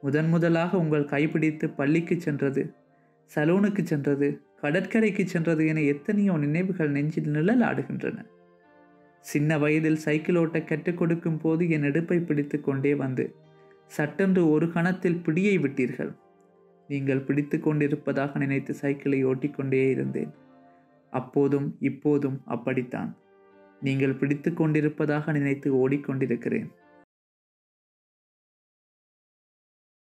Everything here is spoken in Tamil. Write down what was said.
முதன் முதலாக உங்கள் கைப்பிடித்து பள்ளிக்கு சென்றது, சலூனுக்கு சென்றது, கடற்கரைக்கு சென்றது என எத்தனையோ நினைவுகள் நெஞ்சில் நிழலாடுகின்றன. சின்ன வயதில் சைக்கிள் ஓட்ட கற்றுக் கொடுக்கும் போது என் இடுப்பை பிடித்து கொண்டே வந்து சட்டென்று ஒரு கணத்தில் பிடியை விட்டீர்கள். நீங்கள் பிடித்து கொண்டிருப்பதாக நினைத்து சைக்கிளை ஓட்டிக்கொண்டே இருந்தேன். அப்போதும் இப்போதும் அப்படித்தான். நீங்கள் பிடித்து கொண்டிருப்பதாக நினைத்து ஓடிக்கொண்டிருக்கிறேன்.